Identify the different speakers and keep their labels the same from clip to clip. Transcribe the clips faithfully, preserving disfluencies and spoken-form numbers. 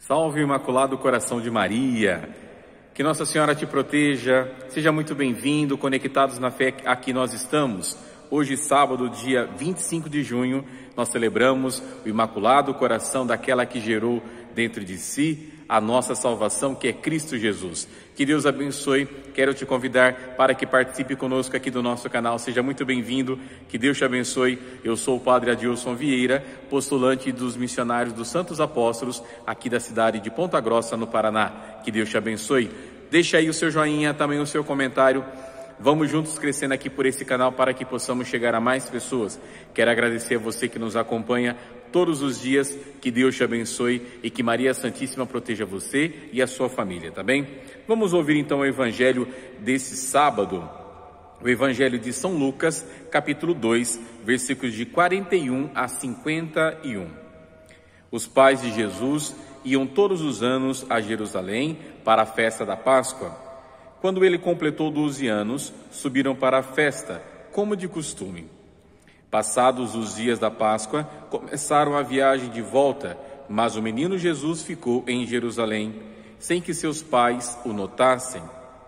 Speaker 1: Salve o Imaculado Coração de Maria, que Nossa Senhora te proteja, seja muito bem-vindo, conectados na fé, aqui nós estamos. Hoje, sábado, dia vinte e cinco de junho, nós celebramos o Imaculado Coração daquela que gerou dentro de si a nossa salvação, que é Cristo Jesus. Que Deus abençoe. Quero te convidar para que participe conosco aqui do nosso canal. Seja muito bem-vindo. Que Deus te abençoe. Eu sou o Padre Adilson Vieira, postulante dos missionários dos Santos Apóstolos, aqui da cidade de Ponta Grossa, no Paraná. Que Deus te abençoe. Deixa aí o seu joinha, também o seu comentário. Vamos juntos crescendo aqui por esse canal para que possamos chegar a mais pessoas. Quero agradecer a você que nos acompanha todos os dias. Que Deus te abençoe e que Maria Santíssima proteja você e a sua família, tá bem? Vamos ouvir então o Evangelho desse sábado. O Evangelho de São Lucas, capítulo dois, versículos de quarenta e um a cinquenta e um. Os pais de Jesus iam todos os anos a Jerusalém para a festa da Páscoa. Quando ele completou doze anos, subiram para a festa, como de costume. Passados os dias da Páscoa, começaram a viagem de volta, mas o menino Jesus ficou em Jerusalém, sem que seus pais o notassem.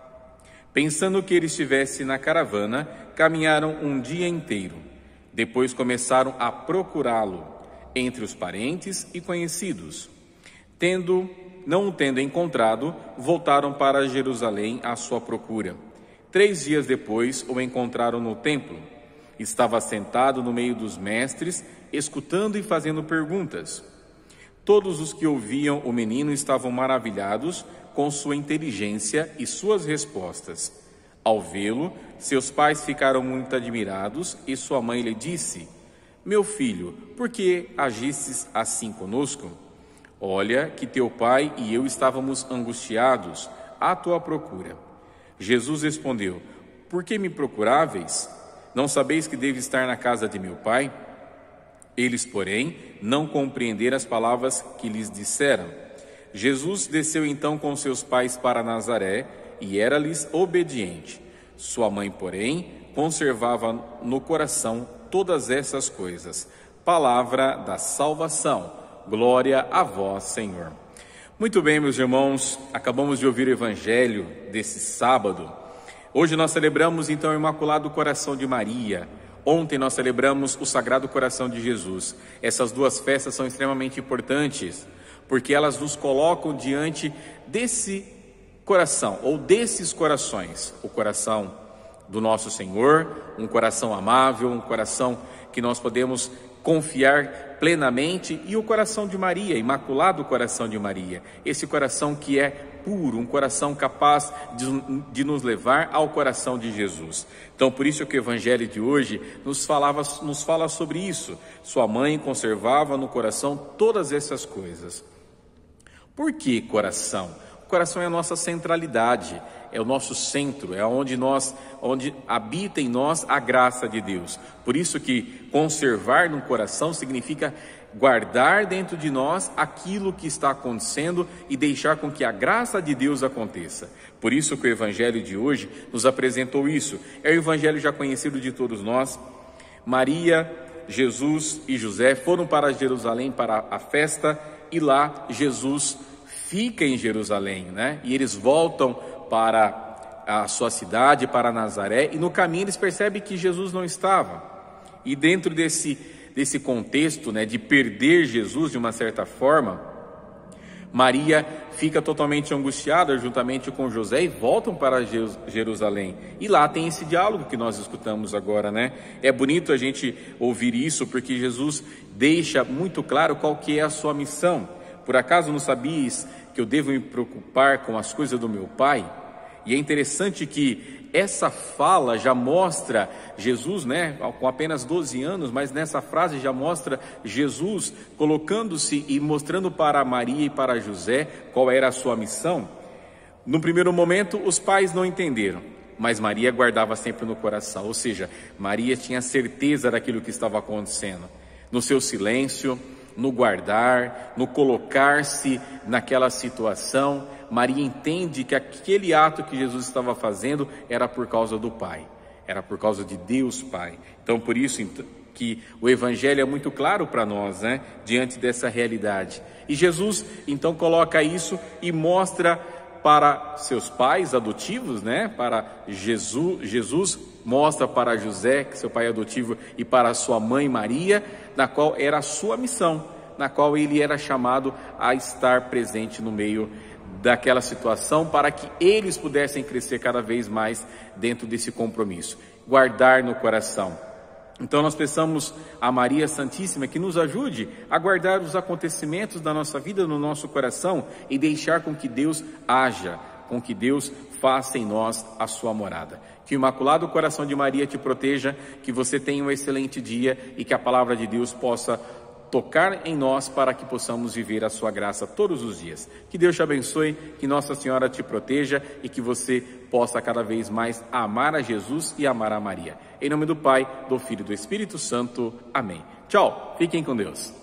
Speaker 1: Pensando que ele estivesse na caravana, caminharam um dia inteiro. Depois começaram a procurá-lo, entre os parentes e conhecidos. Tendo Não o tendo encontrado, voltaram para Jerusalém à sua procura. Três dias depois, o encontraram no templo. Estava sentado no meio dos mestres, escutando e fazendo perguntas. Todos os que ouviam o menino estavam maravilhados com sua inteligência e suas respostas. Ao vê-lo, seus pais ficaram muito admirados e sua mãe lhe disse: "Meu filho, por que agistes assim conosco? Olha que teu pai e eu estávamos angustiados à tua procura." Jesus respondeu: "Por que me procuráveis? Não sabeis que devo estar na casa de meu pai?" Eles, porém, não compreenderam as palavras que lhes disseram. Jesus desceu então com seus pais para Nazaré e era-lhes obediente. Sua mãe, porém, conservava no coração todas essas coisas. Palavra da salvação. Glória a vós, Senhor. Muito bem, meus irmãos, acabamos de ouvir o Evangelho desse sábado. Hoje nós celebramos então o Imaculado Coração de Maria. Ontem nós celebramos o Sagrado Coração de Jesus. Essas duas festas são extremamente importantes, porque elas nos colocam diante desse coração, ou desses corações. O coração do nosso Senhor, um coração amável, um coração que nós podemos confiar plenamente, e o coração de Maria, Imaculado Coração de Maria, esse coração que é puro, um coração capaz de, de nos levar ao coração de Jesus. Então, por isso que o Evangelho de hoje nos, falava, nos fala sobre isso. Sua mãe conservava no coração todas essas coisas. Por que coração? O coração é a nossa centralidade, é o nosso centro, é onde nós, onde habita em nós a graça de Deus. Por isso que conservar no coração significa guardar dentro de nós aquilo que está acontecendo e deixar com que a graça de Deus aconteça. Por isso que o Evangelho de hoje nos apresentou isso. É o Evangelho já conhecido de todos nós. Maria, Jesus e José foram para Jerusalém para a festa, e lá Jesus fica em Jerusalém, né? E eles voltam para a sua cidade, para Nazaré, e no caminho eles percebem que Jesus não estava. E dentro desse, desse contexto, né, de perder Jesus de uma certa forma, Maria fica totalmente angustiada juntamente com José e voltam para Jerusalém. E lá tem esse diálogo que nós escutamos agora, né? É bonito a gente ouvir isso, porque Jesus deixa muito claro qual que é a sua missão. Por acaso não sabias que eu devo me preocupar com as coisas do meu Pai? E é interessante que essa fala já mostra Jesus, né, com apenas doze anos, mas nessa frase já mostra Jesus colocando-se e mostrando para Maria e para José qual era a sua missão. No primeiro momento, os pais não entenderam, mas Maria guardava sempre no coração, ou seja, Maria tinha certeza daquilo que estava acontecendo. No seu silêncio, no guardar, no colocar-se naquela situação, Maria entende que aquele ato que Jesus estava fazendo era por causa do Pai, era por causa de Deus Pai. Então, por isso, que o Evangelho é muito claro para nós, né? Diante dessa realidade. E Jesus então coloca isso e mostra para seus pais adotivos, né? Para Jesus, Jesus mostra para José, que seu pai adotivo, e para sua mãe Maria, na qual era a sua missão, na qual ele era chamado a estar presente no meio daquela situação, para que eles pudessem crescer cada vez mais dentro desse compromisso, guardar no coração. Então nós peçamos a Maria Santíssima que nos ajude a guardar os acontecimentos da nossa vida no nosso coração e deixar com que Deus haja, com que Deus faça em nós a sua morada. Que o Imaculado Coração de Maria te proteja, que você tenha um excelente dia e que a palavra de Deus possa tocar em nós para que possamos viver a sua graça todos os dias. Que Deus te abençoe, que Nossa Senhora te proteja e que você possa cada vez mais amar a Jesus e amar a Maria. Em nome do Pai, do Filho e do Espírito Santo. Amém. Tchau, fiquem com Deus.